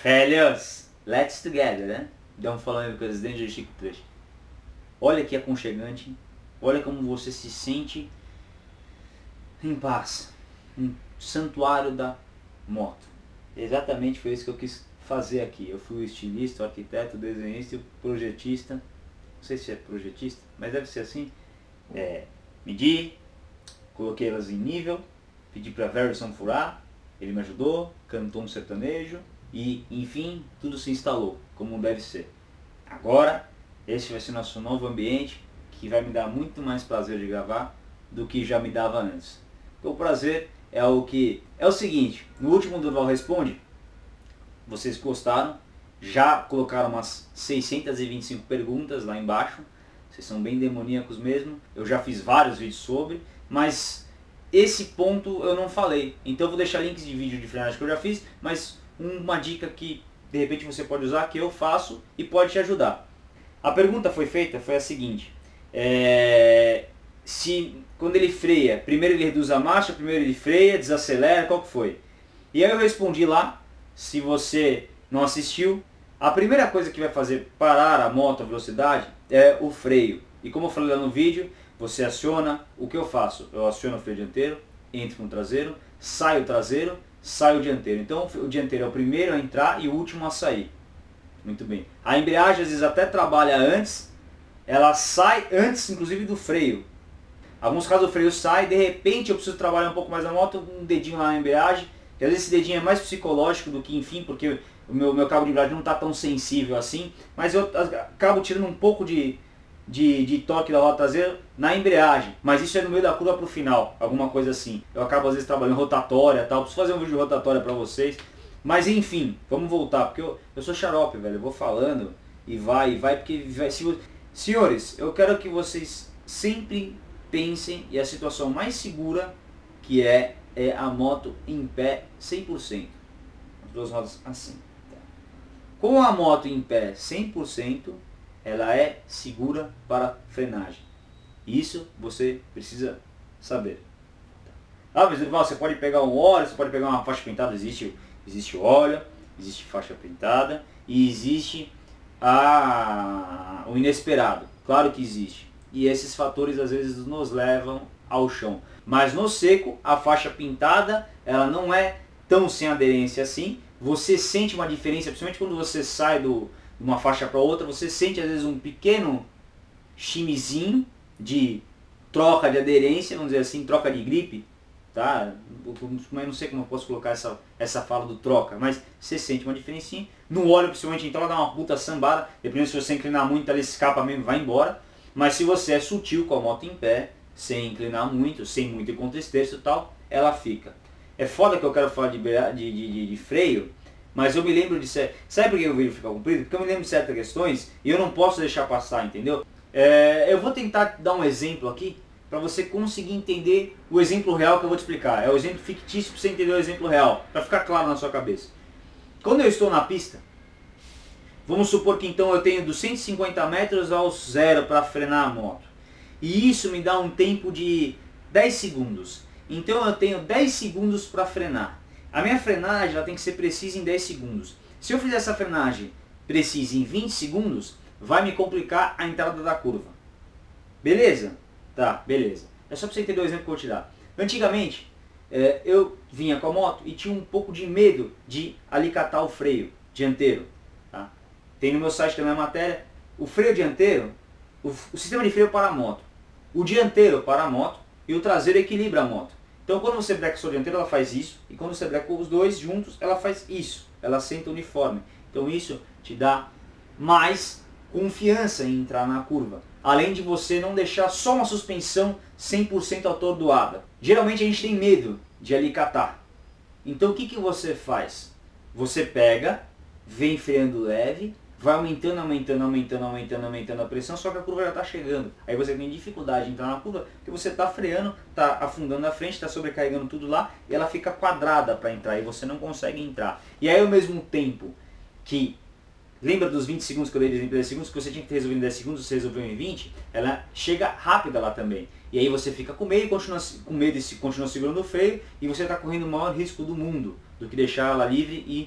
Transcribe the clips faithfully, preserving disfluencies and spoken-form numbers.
Fellas, let's together, né? Estamos falando com as dentes de Chico Trecho. Olha que aconchegante, olha como você se sente em paz, um santuário da moto. Exatamente foi isso que eu quis fazer aqui. Eu fui o estilista, o arquiteto, o desenhista e o projetista. Não sei se é projetista, mas deve ser assim. É, medi, coloquei elas em nível, pedi para Verison furar, ele me ajudou, cantou um sertanejo e, enfim, tudo se instalou como deve ser. Agora, esse vai ser nosso novo ambiente, que vai me dar muito mais prazer de gravar do que já me dava antes. O prazer é o que é o seguinte: no último Durval Responde, vocês gostaram, já colocaram umas seiscentas e vinte e cinco perguntas lá embaixo. Vocês são bem demoníacos mesmo. Eu já fiz vários vídeos sobre, mas esse ponto eu não falei. Então eu vou deixar links de vídeo de frenagem que eu já fiz, mas uma dica que de repente você pode usar, que eu faço e pode te ajudar. A pergunta foi feita, foi a seguinte: é, se quando ele freia, primeiro ele reduz a marcha, primeiro ele freia, desacelera, qual que foi? E aí eu respondi lá. Se você não assistiu, a primeira coisa que vai fazer parar a moto, a velocidade, é o freio. E como eu falei lá no vídeo, você aciona, o que eu faço? Eu aciono o freio dianteiro, entro com o traseiro, saio o traseiro, saio o dianteiro. Então o dianteiro é o primeiro a entrar e o último a sair. Muito bem. A embreagem às vezes até trabalha antes, ela sai antes inclusive do freio. Em alguns casos o freio sai, de repente eu preciso trabalhar um pouco mais na moto, um dedinho lá na embreagem. E às vezes esse dedinho é mais psicológico do que, enfim, porque o meu, meu cabo de embreagem não está tão sensível assim. Mas eu acabo tirando um pouco de, de, de toque da roda traseira na embreagem. Mas isso é no meio da curva para o final, alguma coisa assim. Eu acabo às vezes trabalhando rotatória e tal. Preciso fazer um vídeo de rotatória para vocês. Mas enfim, vamos voltar, porque eu, eu sou xarope, velho. Eu vou falando e vai, e vai, porque vai... Se, senhores, eu quero que vocês sempre pensem, e a situação mais segura que é... é a moto em pé cem por cento. As duas rodas assim. Tá? Com a moto em pé cem por cento, ela é segura para frenagem. Isso você precisa saber. Tá? Ah, mas Durval, você pode pegar um óleo, você pode pegar uma faixa pintada. Existe, existe óleo, existe faixa pintada e existe a, o inesperado. Claro que existe. E esses fatores às vezes nos levam ao chão. Mas no seco, a faixa pintada, ela não é tão sem aderência assim. Você sente uma diferença, principalmente quando você sai do, de uma faixa para outra, você sente às vezes um pequeno chimezinho de troca de aderência, vamos dizer assim, troca de gripe. Tá? Eu não sei como eu posso colocar essa, essa fala do troca, mas você sente uma diferencinha. No óleo, principalmente, então ela dá uma puta sambada. Dependendo se você inclinar muito, ela escapa mesmo, vai embora. Mas se você é sutil com a moto em pé, sem inclinar muito, sem muito contexto e tal, ela fica. É foda que eu quero falar de, de, de, de freio, mas eu me lembro de... Sabe por que o vídeo fica comprido? Porque eu me lembro de certas questões e eu não posso deixar passar, entendeu? É, eu vou tentar dar um exemplo aqui, para você conseguir entender o exemplo real que eu vou te explicar. É o exemplo fictício para você entender o exemplo real, para ficar claro na sua cabeça. Quando eu estou na pista, vamos supor que então eu tenho dos cento e cinquenta metros ao zero para frenar a moto. E isso me dá um tempo de dez segundos. Então eu tenho dez segundos para frenar. A minha frenagem ela tem que ser precisa em dez segundos. Se eu fizer essa frenagem precisa em vinte segundos, vai me complicar a entrada da curva. Beleza? Tá, beleza. É só para você entender o exemplo que eu vou te dar. Antigamente, é, eu vinha com a moto e tinha um pouco de medo de alicatar o freio dianteiro. Tá? Tem no meu site também a matéria. O freio dianteiro, o, o sistema de freio para a moto. O dianteiro para a moto e o traseiro equilibra a moto. Então quando você breca só o dianteiro, ela faz isso. E quando você breca os dois juntos, ela faz isso. Ela senta uniforme. Então isso te dá mais confiança em entrar na curva. Além de você não deixar só uma suspensão cem por cento atordoada. Geralmente a gente tem medo de alicatar. Então o que, que você faz? Você pega, vem freando leve, vai aumentando, aumentando, aumentando, aumentando, aumentando a pressão, só que a curva já está chegando. Aí você tem dificuldade de entrar na curva, porque você está freando, está afundando a frente, está sobrecarregando tudo lá, e ela fica quadrada para entrar, e você não consegue entrar. E aí ao mesmo tempo que, lembra dos vinte segundos que eu dei de exemplo de dez segundos, que você tinha que ter resolvido em dez segundos, você resolveu em vinte, ela chega rápida lá também. E aí você fica com medo, e continua, com medo e continua segurando o freio, e você está correndo o maior risco do mundo, do que deixar ela livre e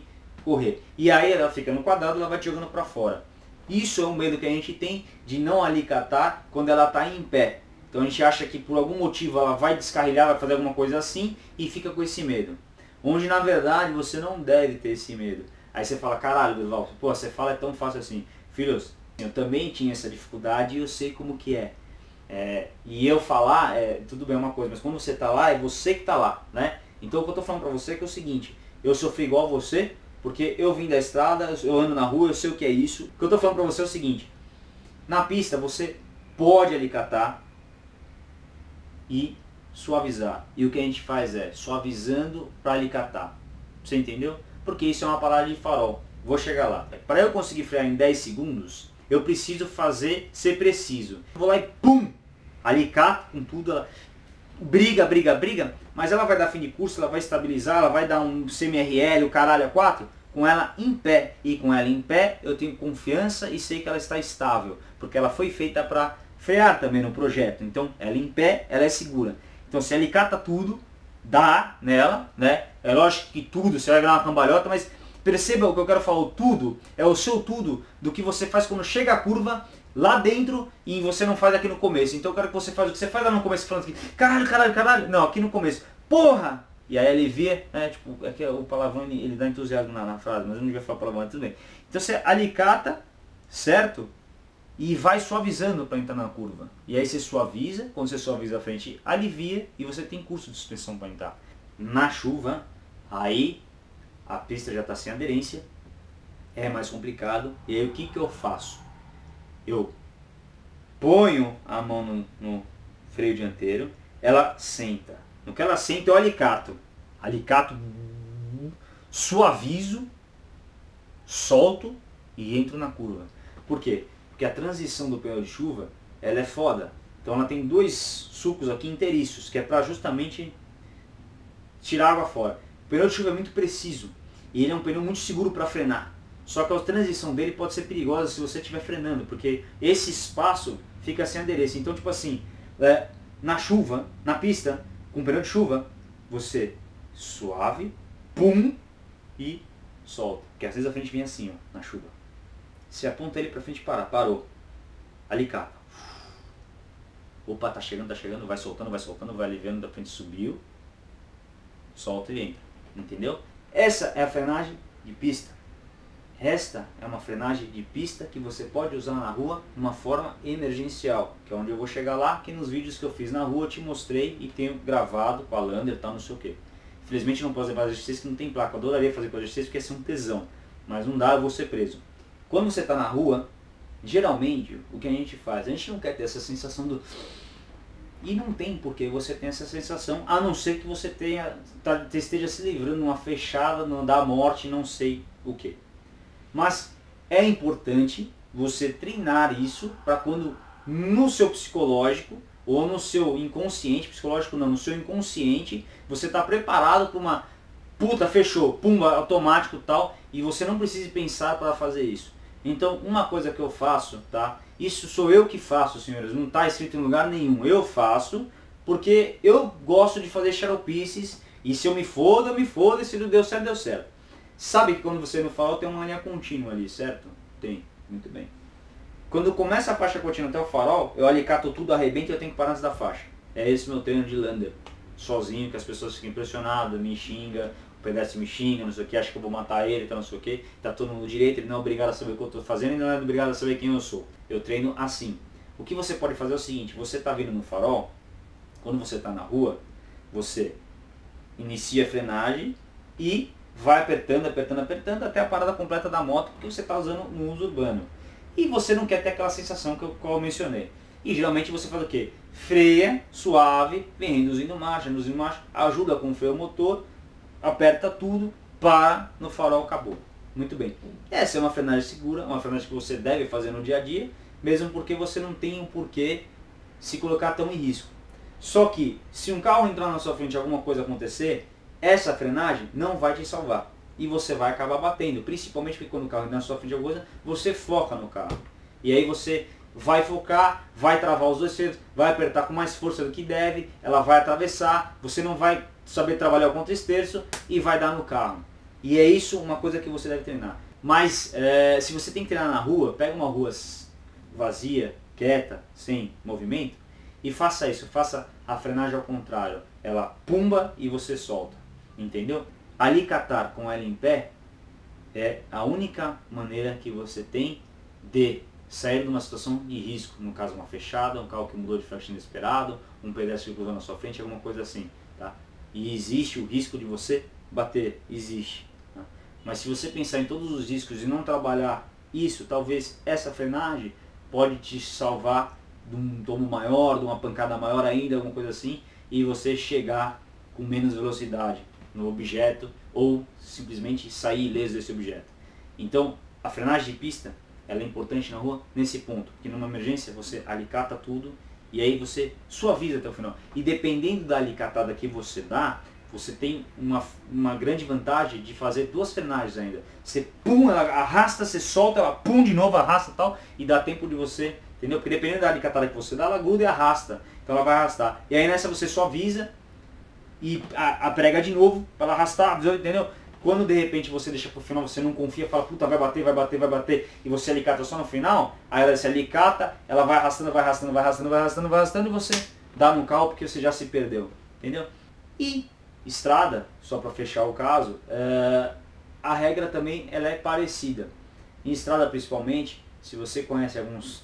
correr. E aí ela fica no quadrado, ela vai te jogando para fora. Isso é um medo que a gente tem de não alicatar quando ela está em pé. Então a gente acha que por algum motivo ela vai descarrilhar, vai fazer alguma coisa assim e fica com esse medo. Onde na verdade você não deve ter esse medo. Aí você fala, caralho, Durval, pô, você fala é tão fácil assim. Filhos, eu também tinha essa dificuldade e eu sei como que é. É, e eu falar, é, tudo bem é uma coisa, mas quando você está lá, é você que está lá, né? Então o que eu estou falando para você é que é o seguinte, eu sofri igual você, porque eu vim da estrada, eu ando na rua, eu sei o que é isso. O que eu estou falando para você é o seguinte, na pista você pode alicatar e suavizar. E o que a gente faz é suavizando para alicatar. Você entendeu? Porque isso é uma parada de farol. Vou chegar lá. Para eu conseguir frear em dez segundos, eu preciso fazer, ser preciso. Vou lá e pum! Alicato com tudo, ela briga, briga, briga, mas ela vai dar fim de curso, ela vai estabilizar, ela vai dar um C M R L, o caralho a quatro, com ela em pé. E com ela em pé, eu tenho confiança e sei que ela está estável, porque ela foi feita para frear também no projeto. Então, ela em pé, ela é segura. Então, se alicata tudo, dá nela, né? É lógico que tudo, você vai virar uma cambalhota, mas perceba o que eu quero falar, o tudo é o seu tudo do que você faz quando chega a curva lá dentro e você não faz aqui no começo. Então eu quero que você faça o que você faz lá no começo, falando aqui, caralho, caralho, caralho. Não, aqui no começo, porra! E aí alivia, né? Tipo, é que o palavrão ele, ele dá entusiasmo na, na frase, mas eu não devia falar palavrão, mas tudo bem. Então você alicata, certo? E vai suavizando para entrar na curva. E aí você suaviza, quando você suaviza a frente, alivia e você tem curso de suspensão para entrar. Na chuva, aí a pista já está sem aderência, é mais complicado. E aí o que, que eu faço? Eu ponho a mão no, no freio dianteiro, ela senta. No que ela senta eu alicato. Alicato, suavizo, solto e entro na curva. Por quê? Porque a transição do pneu de chuva, ela é foda. Então ela tem dois sucos aqui inteiriços, que é para justamente tirar água fora. O pneu de chuva é muito preciso e ele é um pneu muito seguro para frenar. Só que a transição dele pode ser perigosa se você estiver frenando, porque esse espaço fica sem aderência. Então, tipo assim, é, na chuva, na pista, com pneu de chuva, você suave, pum, e solta. Porque às vezes a frente vem assim, ó, na chuva. Você aponta ele para frente e para, parou. Alicata. Opa, tá chegando, tá chegando, vai soltando, vai soltando, vai aliviando, da frente subiu. Solta e entra. Entendeu? Essa é a frenagem de pista. Esta é uma frenagem de pista que você pode usar na rua de uma forma emergencial, que é onde eu vou chegar lá, que nos vídeos que eu fiz na rua eu te mostrei e tenho gravado com a Lander e tal, não sei o que. Infelizmente não posso levar exercício que não tem placa, eu adoraria fazer com exercício porque ia ser um tesão, mas não dá, eu vou ser preso. Quando você está na rua, geralmente o que a gente faz, a gente não quer ter essa sensação do... E não tem porque você tem essa sensação, a não ser que você tenha, tá, esteja se livrando de uma fechada, não da morte, não sei o que. Mas é importante você treinar isso para quando no seu psicológico ou no seu inconsciente, psicológico não, no seu inconsciente, você está preparado para uma puta, fechou, pumba, automático tal, e você não precisa pensar para fazer isso. Então uma coisa que eu faço, tá? Isso sou eu que faço, senhores, não está escrito em lugar nenhum, eu faço porque eu gosto de fazer shadow pieces e se eu me foda, eu me foda e se não deu certo, deu certo. Sabe que quando você no farol tem uma linha contínua ali, certo? Tem, muito bem. Quando começa a faixa contínua até o farol, eu alicato tudo, arrebento e eu tenho que parar antes da faixa. É esse meu treino de Lander. Sozinho, que as pessoas ficam impressionadas, me xingam, o pedestre me xinga, não sei o que, acha que eu vou matar ele, tá, não sei o que. Tá todo mundo direito, ele não é obrigado a saber o que eu tô fazendo e não é obrigado a saber quem eu sou. Eu treino assim. O que você pode fazer é o seguinte, você tá vindo no farol, quando você tá na rua, você inicia a frenagem e vai apertando, apertando, apertando até a parada completa da moto, porque você está usando no uso urbano. E você não quer ter aquela sensação que eu, que eu mencionei. E geralmente você faz o quê? Freia, suave, vem reduzindo marcha, reduzindo marcha, ajuda com o freio motor, aperta tudo, para no farol, acabou. Muito bem. Essa é uma frenagem segura, uma frenagem que você deve fazer no dia a dia, mesmo porque você não tem o porquê se colocar tão em risco. Só que, se um carro entrar na sua frente e alguma coisa acontecer, essa frenagem não vai te salvar. E você vai acabar batendo. Principalmente porque quando o carro entra na sua frente de alguma coisa, você foca no carro. E aí você vai focar, vai travar os dois frenos, vai apertar com mais força do que deve, ela vai atravessar, você não vai saber trabalhar o contra-esterço e vai dar no carro. E é isso uma coisa que você deve treinar. Mas é, se você tem que treinar na rua, pega uma rua vazia, quieta, sem movimento, e faça isso, faça a frenagem ao contrário. Ela pumba e você solta, entendeu? Alicatar com ela em pé é a única maneira que você tem de sair de uma situação de risco, no caso uma fechada, um carro que mudou de faixa inesperado, um pedestre que cruzou na sua frente, alguma coisa assim, tá? E existe o risco de você bater, existe. Tá? Mas se você pensar em todos os riscos e não trabalhar isso, talvez essa frenagem pode te salvar de um tomo maior, de uma pancada maior ainda, alguma coisa assim, e você chegar com menos velocidade no objeto ou simplesmente sair ileso desse objeto. Então, a frenagem de pista ela é importante na rua nesse ponto, porque numa emergência você alicata tudo e aí você suaviza até o final. E dependendo da alicatada que você dá, você tem uma, uma grande vantagem de fazer duas frenagens ainda. Você pum, ela arrasta, você solta, ela pum de novo, arrasta e tal, e dá tempo de você, entendeu? Porque dependendo da alicatada que você dá, ela gruda e arrasta. Então ela vai arrastar. E aí nessa você suaviza e a, a prega de novo para ela arrastar, entendeu? Quando de repente você deixa pro final, você não confia, fala, puta, vai bater, vai bater, vai bater, e você alicata só no final, aí ela se alicata, ela vai arrastando, vai arrastando, vai arrastando, vai arrastando, vai arrastando, e você dá no carro porque você já se perdeu, entendeu? E estrada, só para fechar o caso, é, a regra também ela é parecida. Em estrada principalmente, se você conhece alguns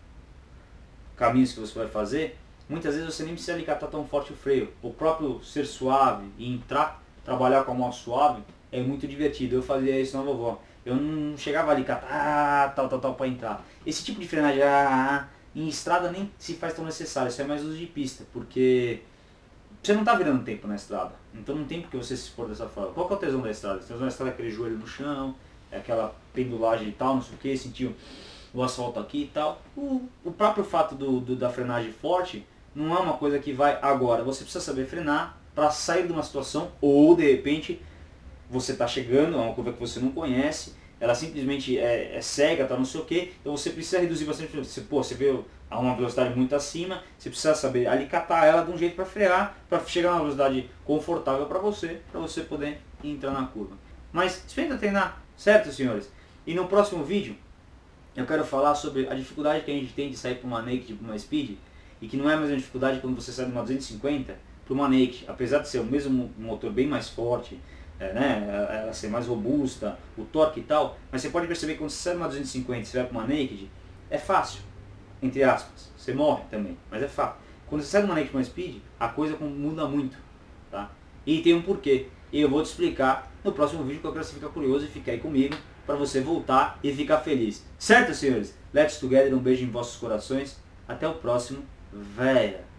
caminhos que você vai fazer, muitas vezes você nem precisa alicatar tão forte o freio. O próprio ser suave e entrar, trabalhar com a mão suave, é muito divertido. Eu fazia isso na vovó. Eu não chegava ali, ah, tal, tal, tal, para entrar. Esse tipo de frenagem ah, em estrada nem se faz tão necessário. Isso é mais uso de pista, porque você não está virando tempo na estrada. Então não tem porque você se expor dessa forma. Qual que é o tesão da estrada? O tesão da estrada é aquele joelho no chão, é aquela pendulagem e tal, não sei o que, sentir o asfalto aqui e tal. O, o próprio fato do, do, da frenagem forte não é uma coisa que vai agora. Você precisa saber frenar para sair de uma situação, ou de repente você está chegando a uma curva que você não conhece, ela simplesmente é, é cega, tá, não sei o que, então você precisa reduzir bastante. Você, pô, você veio a uma velocidade muito acima, você precisa saber alicatar ela de um jeito para frear, para chegar a uma velocidade confortável para você, para você poder entrar na curva. Mas experimenta treinar, certo, senhores? E no próximo vídeo eu quero falar sobre a dificuldade que a gente tem de sair para uma naked, para uma speed, e que não é a mesma dificuldade quando você sai de uma duzentos e cinquenta para uma naked, apesar de ser o mesmo motor bem mais forte, é, né, ela ser mais robusta, o torque e tal, mas você pode perceber que quando você sai de uma duzentos e cinquenta e você vai para uma naked, é fácil, entre aspas, você morre também, mas é fácil. Quando você sai de uma naked para uma speed, a coisa muda muito, tá? E tem um porquê, e eu vou te explicar no próximo vídeo, que eu quero que você fique curioso e fique aí comigo, para você voltar e ficar feliz. Certo, senhores? Let's together, um beijo em vossos corações, até o próximo, véia!